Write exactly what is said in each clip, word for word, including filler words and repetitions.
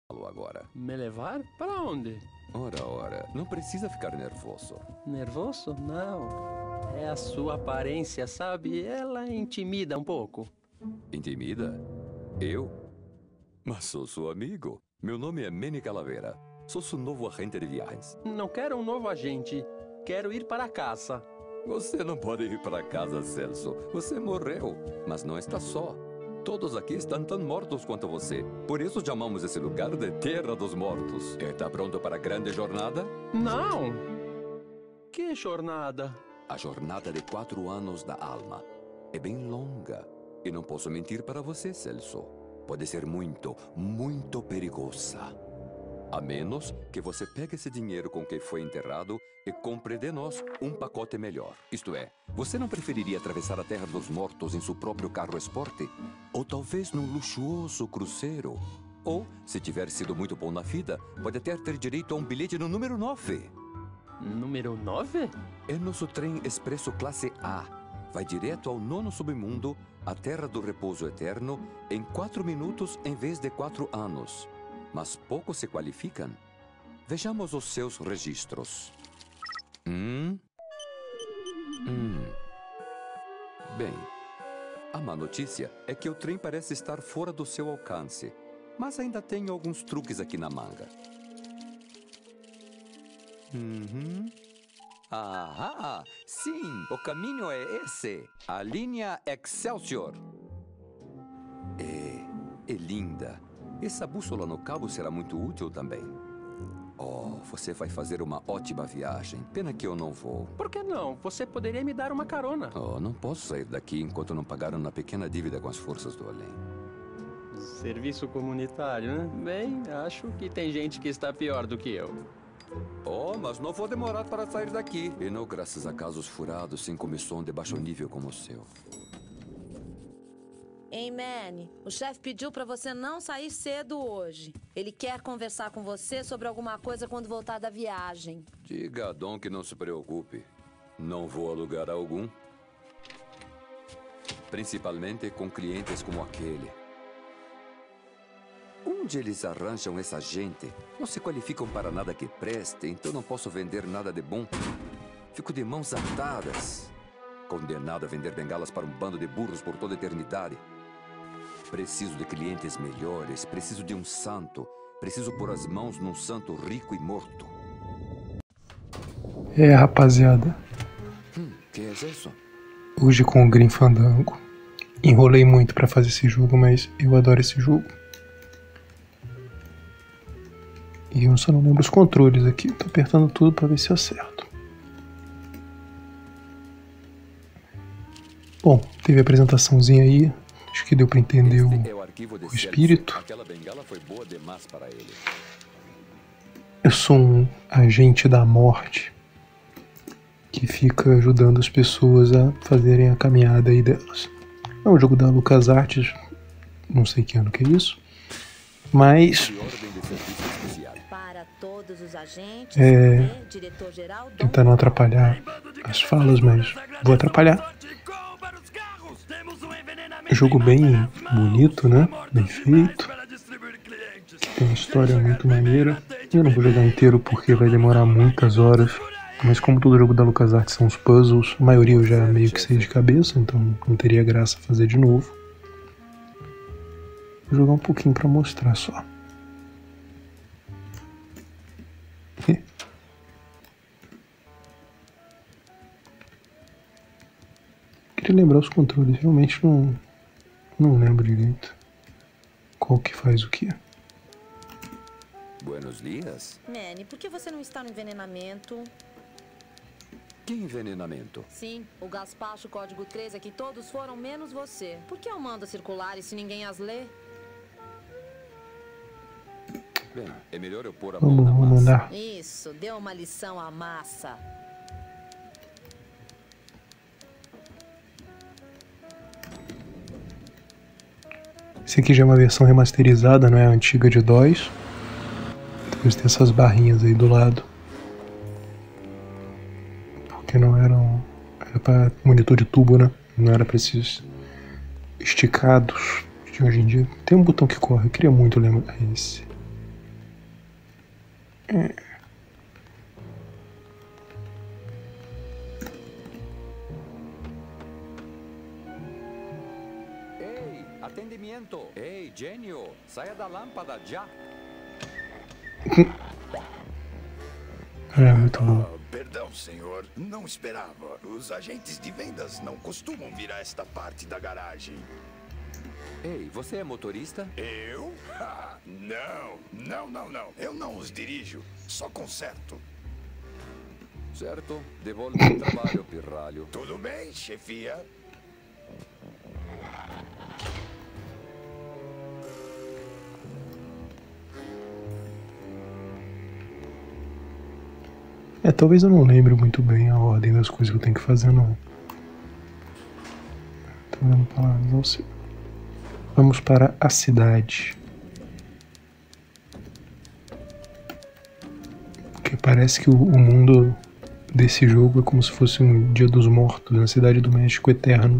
Agora. Me levar? Para onde? Ora, ora, não precisa ficar nervoso. Nervoso? Não. É a sua aparência, sabe? Ela intimida um pouco. Intimida? Eu? Mas sou seu amigo. Meu nome é Manny Calavera. Sou seu novo agente de viagens. Não quero um novo agente. Quero ir para casa. Você não pode ir para casa, Celso. Você morreu, mas não está só. Todos aqui estão tão mortos quanto você. Por isso chamamos esse lugar de Terra dos Mortos. Está pronto para a grande jornada? Não! Que jornada? A jornada de quatro anos da alma. É bem longa. E não posso mentir para você, Celso. Pode ser muito, muito perigosa. A menos que você pegue esse dinheiro com que foi enterrado e compre de nós um pacote melhor. Isto é, você não preferiria atravessar a Terra dos Mortos em seu próprio carro esporte? Ou talvez num luxuoso cruzeiro? Ou, se tiver sido muito bom na vida, pode até ter direito a um bilhete no número nove. Número nove? É nosso trem expresso classe A. Vai direto ao nono submundo, a Terra do Repouso Eterno, em quatro minutos em vez de quatro anos. Mas poucos se qualificam. Vejamos os seus registros. Hum? Hum. Bem, a má notícia é que o trem parece estar fora do seu alcance. Mas ainda tenho alguns truques aqui na manga. Uhum. Ah, sim, o caminho é esse. A linha Excelsior. É, é linda. Essa bússola no cabo será muito útil também. Oh, você vai fazer uma ótima viagem. Pena que eu não vou. Por que não? Você poderia me dar uma carona. Oh, não posso sair daqui enquanto não pagar uma pequena dívida com as forças do além. Serviço comunitário, né? Bem, acho que tem gente que está pior do que eu. Oh, mas não vou demorar para sair daqui. E não graças a casos furados sem comissão de baixo nível como o seu. Ei, Manny, o chefe pediu pra você não sair cedo hoje. Ele quer conversar com você sobre alguma coisa quando voltar da viagem. Diga a Dom que não se preocupe. Não vou a lugar algum. Principalmente com clientes como aquele. Onde eles arranjam essa gente? Não se qualificam para nada que preste, então não posso vender nada de bom. Fico de mãos atadas. Condenado a vender bengalas para um bando de burros por toda a eternidade. Preciso de clientes melhores, preciso de um santo. Preciso pôr as mãos num santo rico e morto. É, rapaziada. Hum, que é isso? Hoje com o Grim Fandango. Enrolei muito pra fazer esse jogo, mas eu adoro esse jogo. E eu só não lembro os controles aqui. Tô apertando tudo pra ver se eu acerto. Bom, teve a apresentaçãozinha aí. Acho que deu pra entender o, o espírito. Eu sou um agente da morte que fica ajudando as pessoas a fazerem a caminhada aí delas. É um jogo da LucasArts, não sei que ano que é isso, mas é, tentar não atrapalhar as falas, mas vou atrapalhar. Jogo bem bonito, né? Bem feito. Tem uma história muito maneira. Eu não vou jogar inteiro porque vai demorar muitas horas. Mas como todo jogo da LucasArts são os puzzles, a maioria eu já meio que sei de cabeça, então não teria graça fazer de novo. Vou jogar um pouquinho pra mostrar só. Queria lembrar os controles, realmente não, não lembro direito qual que faz o que. Buenos dias. Manny, por que você não está no envenenamento? Que envenenamento? Sim, o Gaspacho Código três é que todos foram menos você. Por que eu mando circulares se ninguém as lê? Bem, é melhor eu pôr a Vamos, mão na vamos massa. mandar. Isso, deu uma lição à massa. Esse aqui já é uma versão remasterizada, não é a antiga de DOS. Depois tem essas barrinhas aí do lado. Porque não eram... Era para monitor de tubo, né? Não era para esses esticados de hoje em dia. Tem um botão que corre, eu queria muito lembrar esse. É. Ei, atendimento! Ei, gênio! Saia da lâmpada já! É, muito bom. Ah, perdão, senhor. Não esperava. Os agentes de vendas não costumam vir a esta parte da garagem. Ei, você é motorista? Eu? Ah, não, não, não, não. Eu não os dirijo, só conserto. Certo. Devolve o trabalho, pirralho. Tudo bem, chefia? É, talvez eu não lembre muito bem a ordem das coisas que eu tenho que fazer, não. Tá vendo palavras? Não sei. Vamos para a cidade. Porque parece que o, o mundo desse jogo é como se fosse um Dia dos Mortos na Cidade do México eterno.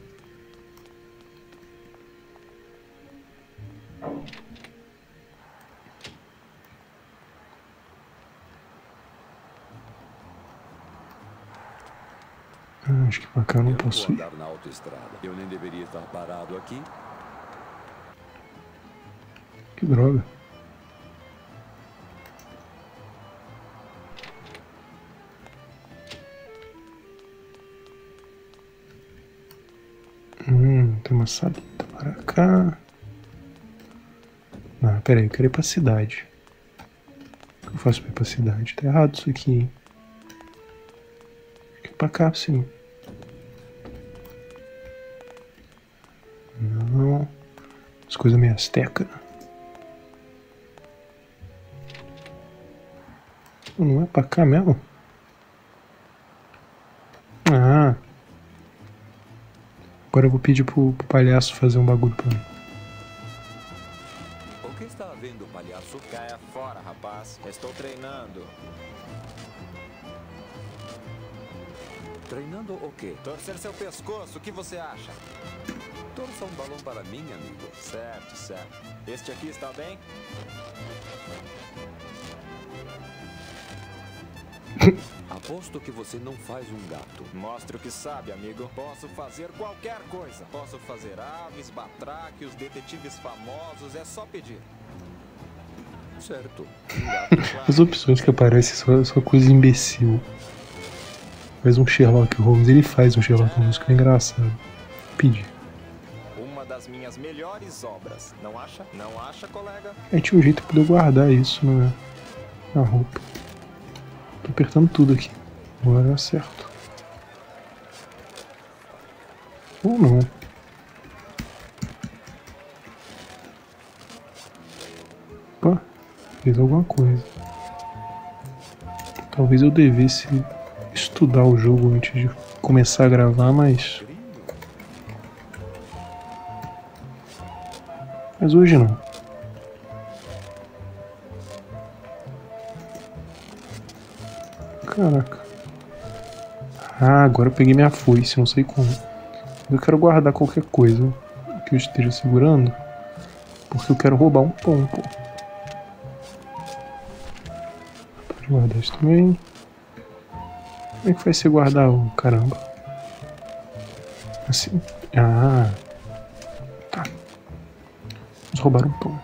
Ah, acho que pra cá eu não Eu posso vou ir. andar na autoestrada. Eu nem deveria estar parado aqui. Que droga. Hum, tem uma salita para cá. Ah, pera aí, eu quero ir pra cidade. O que eu faço pra ir pra cidade? Tá errado isso aqui, hein? Acho que é pra cá, sim. Não. As coisas meio asteca. Não é pra cá mesmo? Ah. Agora eu vou pedir pro, pro palhaço fazer um bagulho pra mim. O que está havendo, palhaço? Caia fora, rapaz. Estou treinando. Treinando o quê? Torcer seu pescoço, o que você acha? Torça um balão para mim, amigo. Certo, certo. Este aqui está bem? Aposto que você não faz um gato. Mostre o que sabe, amigo. Posso fazer qualquer coisa. Posso fazer aves, batráquios, detetives famosos. É só pedir. Certo. Um gato. As opções que aparecem são só coisa imbecil. Faz um Sherlock Holmes, ele faz um Sherlock Holmes que é engraçado. Pedir. Uma das minhas melhores obras. Não acha? Não acha, colega? Aí tinha um jeito de poder guardar isso na, na roupa. Tô apertando tudo aqui. Agora eu acerto. Ou não. Opa, fez alguma coisa. Talvez eu devesse estudar o jogo antes de começar a gravar, mas... Mas hoje não. Caraca. Ah, agora eu peguei minha foice, não sei como. Eu quero guardar qualquer coisa que eu esteja segurando, porque eu quero roubar um pão, pô. Pode guardar isso também. Como é que vai ser guardar o caramba? Assim. Ah. Tá. Vamos roubar um pão.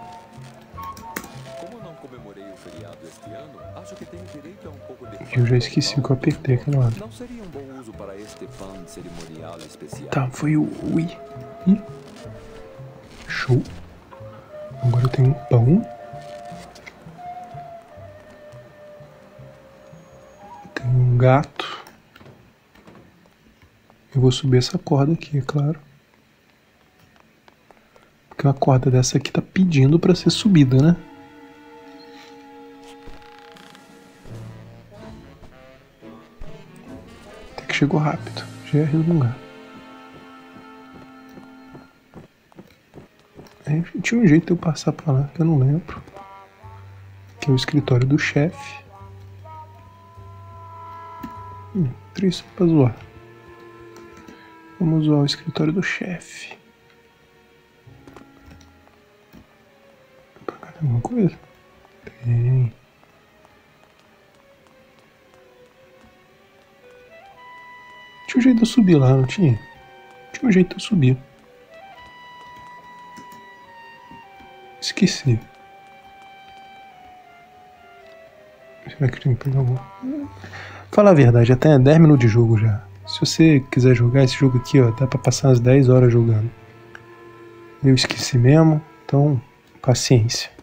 Como não comemorei o feriado este ano, acho que tenho direito a um pouco de... Eu já esqueci o que eu apertei aquela hora. Não seria um bom uso para este pão cerimonial especial? Tá, foi o Ui. Ih. Show. Agora eu tenho um pão. Tenho um gato. Eu vou subir essa corda aqui, é claro. Porque uma corda dessa aqui tá pedindo pra ser subida, né? Até que chegou rápido. Já ia resmungar. É, tinha um jeito de eu passar pra lá, que eu não lembro. Que é o escritório do chefe. Hum, triste pra zoar. Vamos zoar o escritório do chefe. Pra cá tem alguma coisa? Tem. Tinha um jeito de eu subir lá, não tinha? Tinha um jeito de eu subir. Esqueci. Será que eu tenho que pegar algum? Falar a verdade, já tem dez minutos de jogo já. Se você quiser jogar esse jogo aqui, ó, dá pra passar umas dez horas jogando. Eu esqueci mesmo, então paciência.